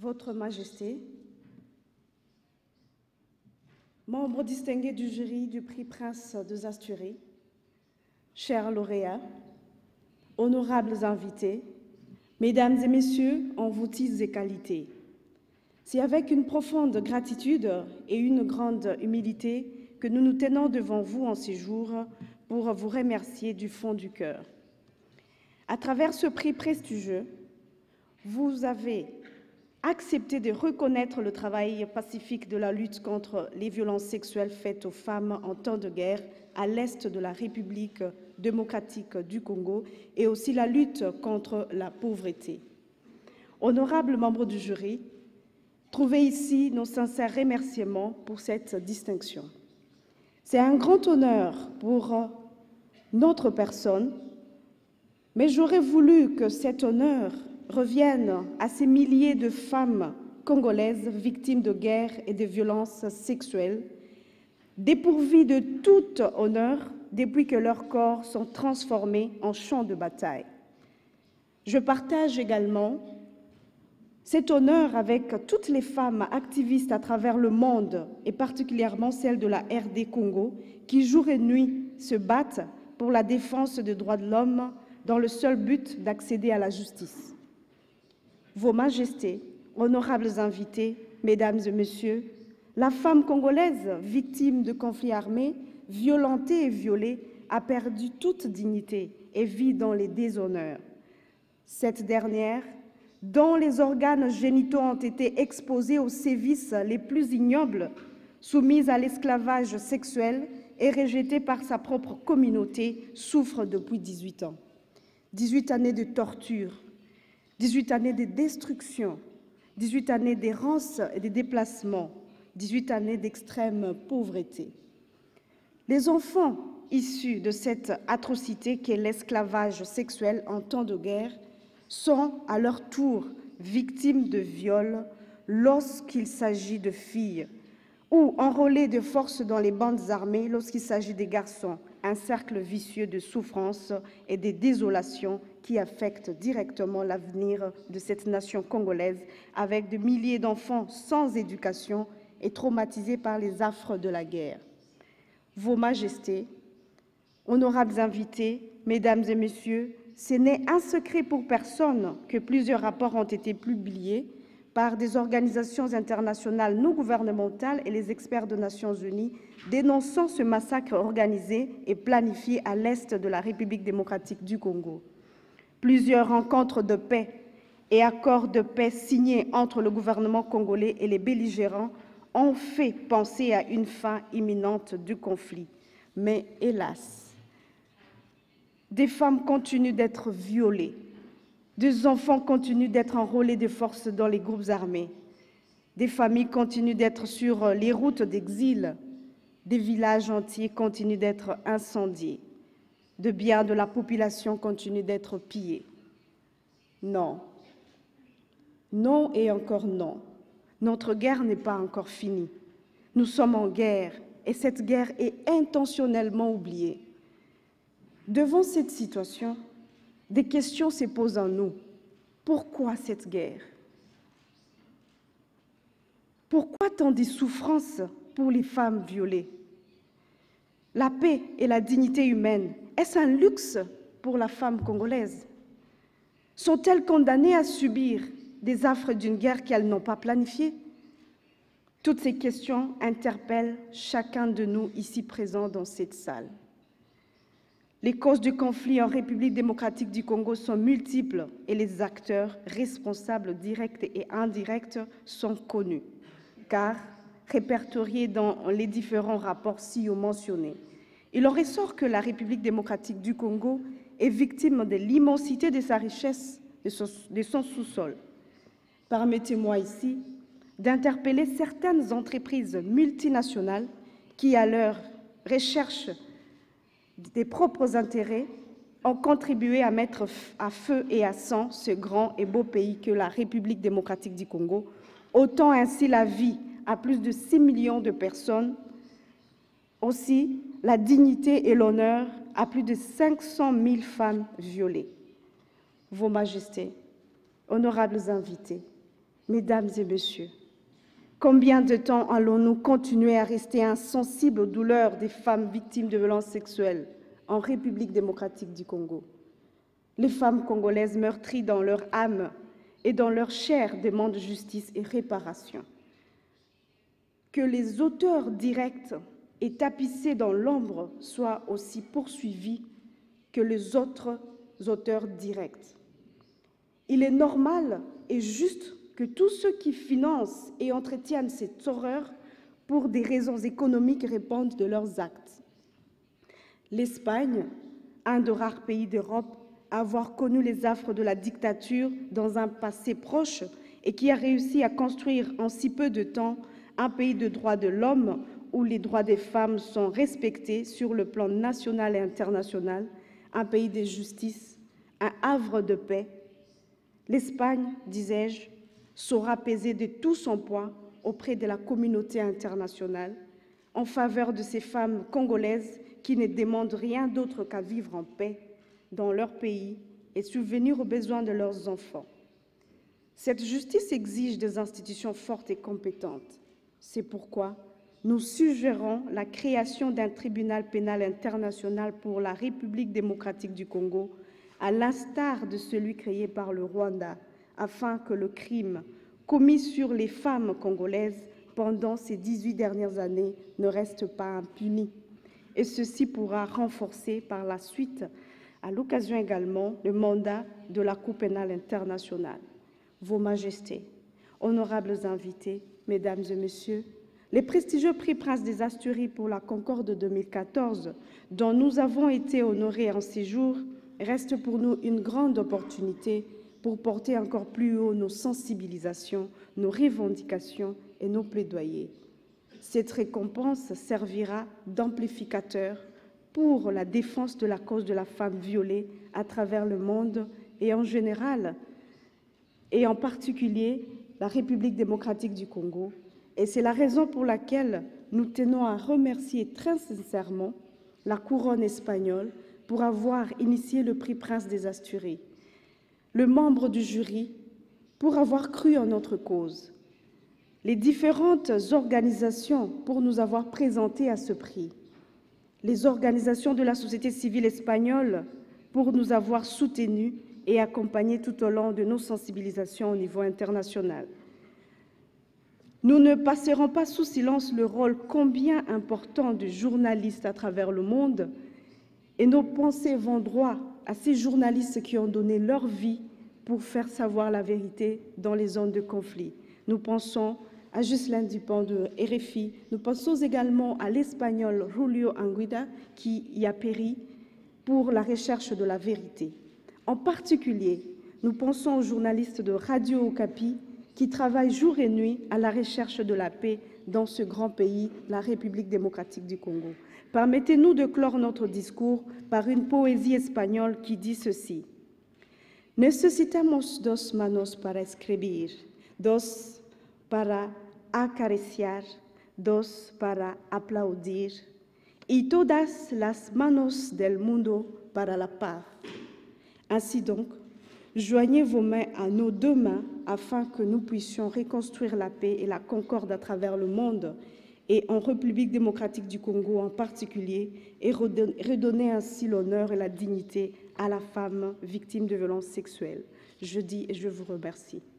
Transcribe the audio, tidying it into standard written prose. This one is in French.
Votre Majesté, membres distingués du jury du prix Prince des Asturies, chers lauréats, honorables invités, mesdames et messieurs en vos titres et qualités, c'est avec une profonde gratitude et une grande humilité que nous nous tenons devant vous en ces jours pour vous remercier du fond du cœur. À travers ce prix prestigieux, vous avez accepté de reconnaître le travail pacifique de la lutte contre les violences sexuelles faites aux femmes en temps de guerre à l'est de la République démocratique du Congo et aussi la lutte contre la pauvreté. Honorables membres du jury, trouvez ici nos sincères remerciements pour cette distinction. C'est un grand honneur pour notre personne, mais j'aurais voulu que cet honneur revienne à ces milliers de femmes congolaises victimes de guerre et de violences sexuelles, dépourvues de tout honneur depuis que leurs corps sont transformés en champs de bataille. Je partage également cet honneur avec toutes les femmes activistes à travers le monde et particulièrement celles de la RD Congo qui jour et nuit se battent pour la défense des droits de l'homme dans le seul but d'accéder à la justice. Vos Majestés, honorables invités, mesdames et messieurs, la femme congolaise victime de conflits armés, violentée et violée, a perdu toute dignité et vit dans les déshonneurs. Cette dernière, dont les organes génitaux ont été exposés aux sévices les plus ignobles, soumise à l'esclavage sexuel et rejetée par sa propre communauté, souffre depuis 18 ans. 18 années de torture, 18 années de destruction, 18 années d'errance et de déplacement, 18 années d'extrême pauvreté. Les enfants issus de cette atrocité qu'est l'esclavage sexuel en temps de guerre sont à leur tour victimes de viols lorsqu'il s'agit de filles ou enrôlés de force dans les bandes armées lorsqu'il s'agit des garçons, un cercle vicieux de souffrance et de désolation qui affecte directement l'avenir de cette nation congolaise avec de milliers d'enfants sans éducation et traumatisés par les affres de la guerre. Vos Majestés, honorables invités, mesdames et messieurs, ce n'est un secret pour personne que plusieurs rapports ont été publiés par des organisations internationales non gouvernementales et les experts des Nations Unies dénonçant ce massacre organisé et planifié à l'est de la République démocratique du Congo. Plusieurs rencontres de paix et accords de paix signés entre le gouvernement congolais et les belligérants ont fait penser à une fin imminente du conflit. Mais hélas, des femmes continuent d'être violées, des enfants continuent d'être enrôlés de force dans les groupes armés, des familles continuent d'être sur les routes d'exil, des villages entiers continuent d'être incendiés, de biens de la population continuent d'être pillés. Non, non et encore non, notre guerre n'est pas encore finie. Nous sommes en guerre et cette guerre est intentionnellement oubliée. Devant cette situation, des questions se posent en nous. Pourquoi cette guerre? Pourquoi tant de souffrances pour les femmes violées? La paix et la dignité humaine, est-ce un luxe pour la femme congolaise? Sont-elles condamnées à subir des affres d'une guerre qu'elles n'ont pas planifiée? Toutes ces questions interpellent chacun de nous ici présents dans cette salle. Les causes du conflit en République démocratique du Congo sont multiples et les acteurs responsables directs et indirects sont connus, car répertoriés dans les différents rapports ci-haut mentionnés. Il en ressort que la République démocratique du Congo est victime de l'immensité de sa richesse, de son sous-sol. Permettez-moi ici d'interpeller certaines entreprises multinationales qui, à leur recherche des propres intérêts, ont contribué à mettre à feu et à sang ce grand et beau pays que la République démocratique du Congo, ôtant ainsi la vie à plus de 6 millions de personnes, aussi la dignité et l'honneur à plus de 500 000 femmes violées. Vos Majestés, honorables invités, Mesdames et messieurs, combien de temps allons-nous continuer à rester insensibles aux douleurs des femmes victimes de violences sexuelles en République démocratique du Congo? Les femmes congolaises meurtries dans leur âme et dans leur chair demandent justice et réparation. Que les auteurs directs et tapissés dans l'ombre soient aussi poursuivis que les autres auteurs directs. Il est normal et juste que tous ceux qui financent et entretiennent cette horreur pour des raisons économiques répondent de leurs actes. L'Espagne, un des rares pays d'Europe à avoir connu les affres de la dictature dans un passé proche et qui a réussi à construire en si peu de temps un pays de droits de l'homme où les droits des femmes sont respectés sur le plan national et international, un pays de justice, un havre de paix. L'Espagne, disais-je, saura peser de tout son poids auprès de la communauté internationale en faveur de ces femmes congolaises qui ne demandent rien d'autre qu'à vivre en paix dans leur pays et subvenir aux besoins de leurs enfants. Cette justice exige des institutions fortes et compétentes. C'est pourquoi nous suggérons la création d'un tribunal pénal international pour la République démocratique du Congo, à l'instar de celui créé par le Rwanda, afin que le crime commis sur les femmes congolaises pendant ces 18 dernières années ne reste pas impuni. Et ceci pourra renforcer par la suite, à l'occasion également, le mandat de la Cour pénale internationale. Vos Majestés, honorables invités, Mesdames et Messieurs, les prestigieux prix Prince des Asturies pour la Concorde 2014, dont nous avons été honorés en séjour, restent pour nous une grande opportunité pour porter encore plus haut nos sensibilisations, nos revendications et nos plaidoyers. Cette récompense servira d'amplificateur pour la défense de la cause de la femme violée à travers le monde et en général, et en particulier la République démocratique du Congo. Et c'est la raison pour laquelle nous tenons à remercier très sincèrement la couronne espagnole pour avoir initié le prix Prince des Asturies, le membre du jury pour avoir cru en notre cause, les différentes organisations pour nous avoir présenté à ce prix, les organisations de la société civile espagnole pour nous avoir soutenus et accompagnés tout au long de nos sensibilisations au niveau international. Nous ne passerons pas sous silence le rôle combien important de journalistes à travers le monde et nos pensées vont droit à ces journalistes qui ont donné leur vie pour faire savoir la vérité dans les zones de conflit. Nous pensons à Ghislaine Dupont de RFI, nous pensons également à l'Espagnol Julio Anguida qui y a péri pour la recherche de la vérité. En particulier, nous pensons aux journalistes de Radio Okapi qui travaillent jour et nuit à la recherche de la paix dans ce grand pays, la République démocratique du Congo. Permettez-nous de clore notre discours par une poésie espagnole qui dit ceci. Necesitamos dos manos para escribir, dos para acariciar, dos para aplaudir, y todas las manos del mundo para la paz. Ainsi donc, joignez vos mains à nos deux mains afin que nous puissions reconstruire la paix et la concorde à travers le monde et en République démocratique du Congo en particulier et redonner ainsi l'honneur et la dignité à la femme victime de violences sexuelles. Je dis et je vous remercie.